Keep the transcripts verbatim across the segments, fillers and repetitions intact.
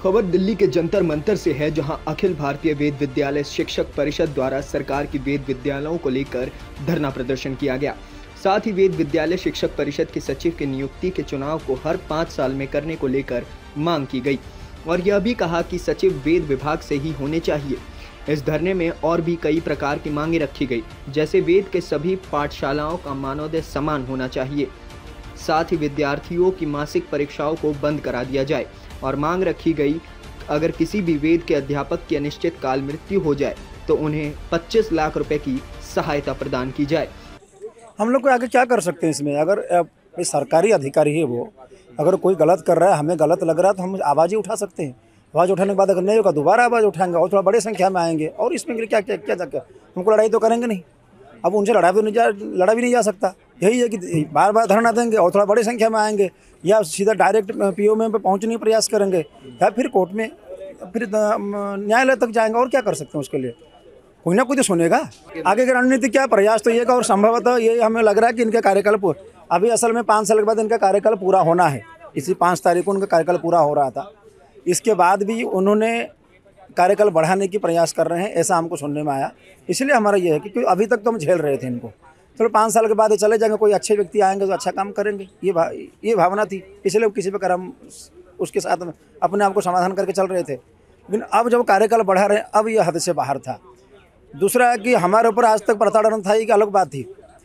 खबर दिल्ली के जंतर मंतर से है, जहां अखिल भारतीय वेद विद्यालय शिक्षक परिषद द्वारा सरकार की वेद विद्यालयों को लेकर धरना प्रदर्शन किया गया। साथ ही वेद विद्यालय शिक्षक परिषद के सचिव की नियुक्ति के चुनाव को हर पाँच साल में करने को लेकर मांग की गई और यह भी कहा कि सचिव वेद विभाग से ही होने चाहिए। इस धरने में और भी कई प्रकार की मांगे रखी गई, जैसे वेद के सभी पाठशालाओं का मानोदय समान होना चाहिए, साथ ही विद्यार्थियों की मासिक परीक्षाओं को बंद करा दिया जाए और मांग रखी गई अगर किसी भी वेद के अध्यापक की अनिश्चित काल मृत्यु हो जाए तो उन्हें पच्चीस लाख रुपए की सहायता प्रदान की जाए। हम लोग को आगे क्या कर सकते हैं इसमें? अगर कोई सरकारी अधिकारी है, वो अगर कोई गलत कर रहा है, हमें गलत लग रहा है, तो हम आवाज़ ही उठा सकते हैं। आवाज़ उठाने के बाद अगर नहीं होगा दोबारा आवाज़ उठाएंगे और थोड़ा बड़ी संख्या में आएंगे। और इसमें क्या क्या क्या क्या हमको लड़ाई तो करेंगे नहीं। अब उनसे लड़ा तो नहीं जा लड़ा भी नहीं जा सकता। यही है कि बार बार धरना देंगे और थोड़ा बड़ी संख्या में आएंगे, या सीधा डायरेक्ट पीओ में पहुंचने का प्रयास करेंगे, या फिर कोर्ट में, फिर न्यायालय तक जाएंगे। और क्या कर सकते हैं उसके लिए? कोई ना कोई तो सुनेगा। आगे की रणनीति क्या प्रयास तो ये का, और संभवतः ये हमें लग रहा है कि इनका कार्यकाल अभी असल में पाँच साल के बाद इनका कार्यकाल पूरा होना है। इसी पाँच तारीख को उनका कार्यकाल पूरा हो रहा था। इसके बाद भी उन्होंने कार्यकाल बढ़ाने की प्रयास कर रहे हैं, ऐसा हमको सुनने में आया। इसलिए हमारा ये है कि क्योंकि अभी तक तो हम झेल रहे थे इनको, चलो पाँच साल के बाद चले जाएंगे, कोई अच्छे व्यक्ति आएंगे तो अच्छा काम करेंगे, ये भा, ये भावना थी। इसलिए किसी प्रकार हम उसके साथ अपने आप को समाधान करके चल रहे थे। लेकिन अब जब कार्यकाल बढ़ा रहे हैं, अब ये हद से बाहर था। दूसरा है कि हमारे ऊपर आज तक प्रताड़ना था, एक अलग बात थी।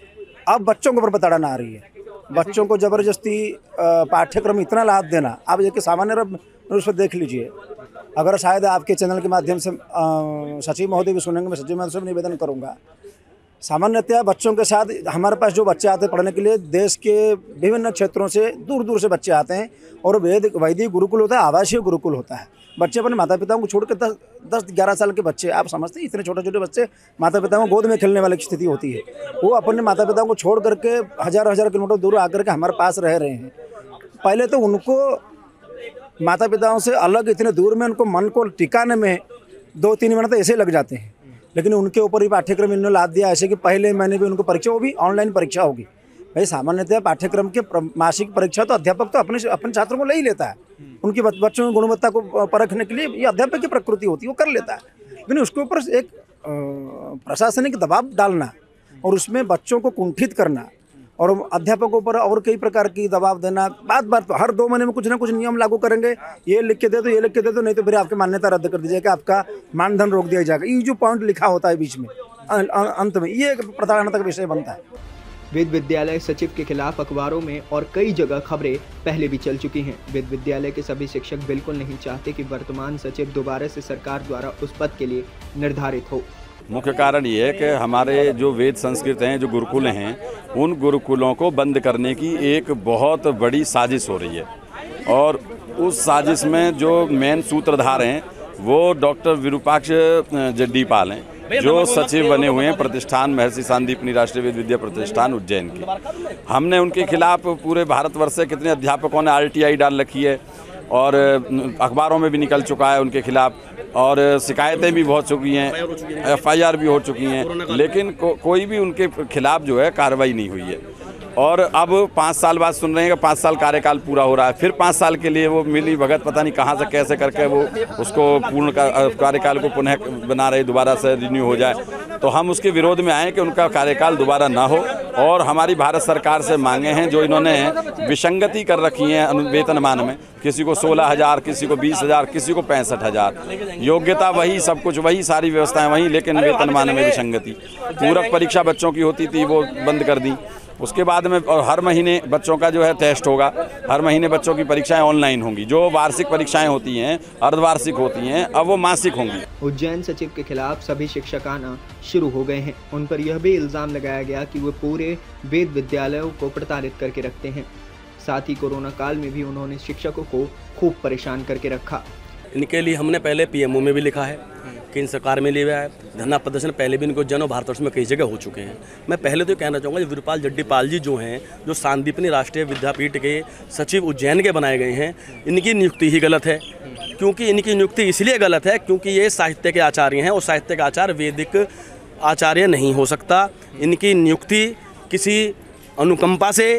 अब बच्चों के ऊपर प्रताड़ना आ रही है। बच्चों को ज़बरदस्ती पाठ्यक्रम इतना लाभ देना। आप ये कि सामान्य रूप से देख लीजिए, अगर शायद आपके चैनल के माध्यम से सचिव महोदय भी सुनेंगे, मैं सचिव महोदय से निवेदन करूंगा। सामान्यतः बच्चों के साथ हमारे पास जो बच्चे आते हैं पढ़ने के लिए, देश के विभिन्न क्षेत्रों से दूर दूर से बच्चे आते हैं। और वेद वैदिक गुरुकुल होता है, आवासीय गुरुकुल होता है। बच्चे अपने माता पिताओं को छोड़ के दस दस ग्यारह साल के बच्चे, आप समझते हैं, इतने छोटे छोटे बच्चे माता पिताओं को गोद में खेलने वाली स्थिति होती है। वो अपने माता पिताओं को छोड़ करके हज़ार हज़ार किलोमीटर दूर आकर के हमारे पास रह रहे हैं। पहले तो उनको माता पिताओं से अलग इतने दूर में उनको मन को टिकाने में दो तीन मिनट तो ऐसे लग जाते हैं। लेकिन उनके ऊपर ही पाठ्यक्रम इन्होंने लाद दिया ऐसे कि पहले महीने भी उनको परीक्षा, वो भी ऑनलाइन परीक्षा होगी। भाई सामान्यतः पाठ्यक्रम के मासिक परीक्षा तो अध्यापक तो अपने अपने छात्रों को ले ही लेता है। उनकी बच्चों की गुणवत्ता को परखने के लिए ये अध्यापक की प्रकृति होती है, वो कर लेता है। लेकिन उसके ऊपर एक प्रशासनिक दबाव डालना और उसमें बच्चों को कुंठित करना और अध्यापकों पर और कई प्रकार की दबाव देना, बात बात तो हर दो महीने में कुछ ना कुछ नियम लागू करेंगे। ये लिख के दे दो, ये लिख के दे दो, नहीं तो फिर आपकी मान्यता रद्द कर दी जाएगी, आपका मानधन रोक दिया जाएगा। ये जो पॉइंट लिखा होता है बीच में अंत में, ये प्रताड़ना का विषय बनता है। वेद विद्यालय सचिव के खिलाफ अखबारों में और कई जगह खबरें पहले भी चल चुकी हैं। वेद विद्यालय के सभी शिक्षक बिल्कुल नहीं चाहते कि वर्तमान सचिव दोबारा से सरकार द्वारा उस पद के लिए निर्धारित हो। मुख्य कारण ये है कि हमारे जो वेद संस्कृत हैं, जो गुरुकुल हैं, उन गुरुकुलों को बंद करने की एक बहुत बड़ी साजिश हो रही है। और उस साजिश में जो मेन सूत्रधार हैं वो डॉक्टर विरूपाक्ष जड्डीपाल हैं, जो सचिव बने हुए हैं प्रतिष्ठान महर्षि सांदीपनी राष्ट्रीय वेद विद्या प्रतिष्ठान उज्जैन के। हमने उनके खिलाफ पूरे भारतवर्ष से कितने अध्यापकों ने आर टी आई डाल रखी है और अखबारों में भी निकल चुका है उनके खिलाफ, और शिकायतें भी बहुत चुकी हैं, एफ आई आर भी हो चुकी हैं, लेकिन को, कोई भी उनके खिलाफ जो है कार्रवाई नहीं हुई है। और अब पाँच साल बाद सुन रहे हैं कि पाँच साल कार्यकाल पूरा हो रहा है, फिर पाँच साल के लिए वो मिली भगत पता नहीं कहाँ से कैसे करके वो उसको पूर्ण कार्यकाल को पुनः बना रहे, दोबारा से रिन्यू हो जाए। तो हम उसके विरोध में आए कि उनका कार्यकाल दोबारा ना हो। और हमारी भारत सरकार से मांगे हैं, जो इन्होंने विसंगति कर रखी है वेतनमान में, किसी को सोलह हज़ार, किसी को बीस हज़ार, किसी को पैंसठ हज़ार, योग्यता वही, सब कुछ वही, सारी व्यवस्थाएं वही, लेकिन वेतनमान में विसंगति। पूरक परीक्षा बच्चों की होती थी, वो बंद कर दी। उसके बाद में और हर महीने बच्चों का जो है टेस्ट होगा, हर महीने बच्चों की परीक्षाएं ऑनलाइन होंगी। जो वार्षिक परीक्षाएं होती हैं, अर्धवार्षिक होती हैं, अब वो मासिक होंगी। उज्जैन सचिव के खिलाफ सभी शिक्षक आना शुरू हो गए हैं। उन पर यह भी इल्जाम लगाया गया कि वो पूरे वेद विद्यालयों को प्रताड़ित करके रखते हैं। साथ ही कोरोना काल में भी उन्होंने शिक्षकों को खूब परेशान करके रखा। इनके लिए हमने पहले पी एम ओ में भी लिखा है, केंद्र सरकार में लिया है। धरना प्रदर्शन पहले भी इनको जन और भारतवर्ष में कई जगह हो चुके हैं। मैं पहले तो कहना चाहूँगा, विरूपाल जड्डीपाल जी जो हैं, जो सांदीपनी राष्ट्रीय विद्यापीठ के सचिव उज्जैन के बनाए गए हैं, इनकी नियुक्ति ही गलत है। क्योंकि इनकी नियुक्ति इसलिए गलत है क्योंकि ये साहित्य के आचार्य हैं और साहित्य का आचार्य वैदिक आचार्य नहीं हो सकता। इनकी नियुक्ति किसी अनुकंपा से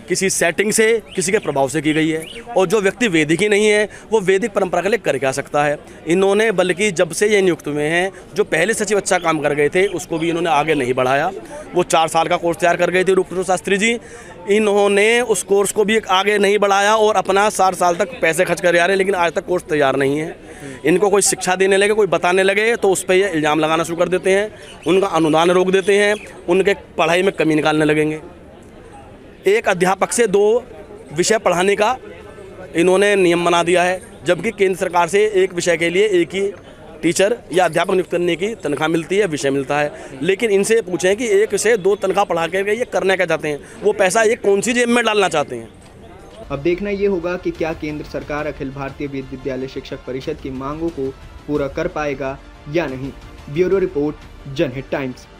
किसी सेटिंग से, किसी के प्रभाव से की गई है। और जो व्यक्ति वैदिक ही नहीं है वो वैदिक परंपरा के लिए कर क्या सकता है। इन्होंने बल्कि जब से ये नियुक्त हुए हैं, जो पहले सचिव अच्छा काम कर गए थे उसको भी इन्होंने आगे नहीं बढ़ाया। वो चार साल का कोर्स तैयार कर गए थे रूपकुमार शास्त्री जी, इन्होंने उस कोर्स को भी आगे नहीं बढ़ाया और अपना साठ साल तक पैसे खर्च कर आ रहे हैं, लेकिन आज तक कोर्स तैयार नहीं है। इनको कोई शिक्षा देने लगे, कोई बताने लगे तो उस पर ये इल्ज़ाम लगाना शुरू कर देते हैं, उनका अनुदान रोक देते हैं, उनके पढ़ाई में कमी निकालने लगेंगे। एक अध्यापक से दो विषय पढ़ाने का इन्होंने नियम बना दिया है, जबकि केंद्र सरकार से एक विषय के लिए एक ही टीचर या अध्यापक नियुक्त करने की तनख्वाह मिलती है, विषय मिलता है। लेकिन इनसे पूछें कि एक से दो तनख्वाह पढ़ा कर ये करना क्या चाहते हैं, वो पैसा ये कौन सी जेब में डालना चाहते हैं। अब देखना ये होगा कि क्या केंद्र सरकार अखिल भारतीय वेद विद्यालय शिक्षक परिषद की मांगों को पूरा कर पाएगा या नहीं। Bureau report, Janhit times.